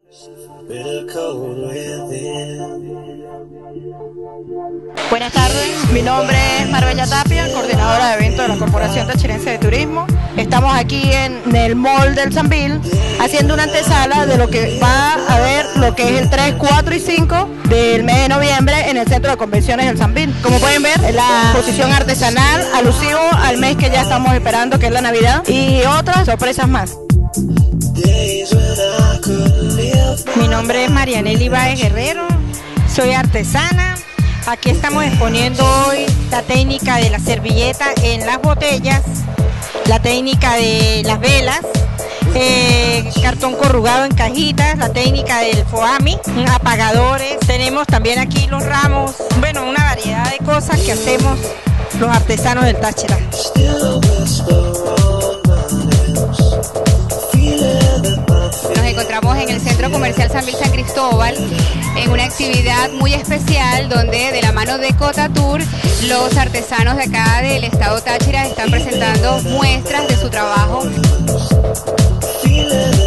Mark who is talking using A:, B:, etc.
A: Buenas tardes, mi nombre es Marbella Tapia, coordinadora de eventos de la Corporación Tachirense de Turismo. Estamos aquí en el Mall del Sambil haciendo una antesala de lo que va a haber, lo que es el 3, 4 y 5 del mes de noviembre en el Centro de Convenciones del Sambil. Como pueden ver, la exposición artesanal alusivo al mes que ya estamos esperando, que es la Navidad, y otras sorpresas más.
B: Mi nombre es Marianely Báez Guerrero, soy artesana. Aquí estamos exponiendo hoy la técnica de la servilleta en las botellas, la técnica de las velas, cartón corrugado en cajitas, la técnica del foami, apagadores. Tenemos también aquí los ramos, bueno, una variedad de cosas que hacemos los artesanos del Táchira.
C: Nos encontramos en el Centro Comercial Sambil San Cristóbal en una actividad muy especial donde de la mano de Cotatur los artesanos de acá del estado Táchira están presentando muestras de su trabajo.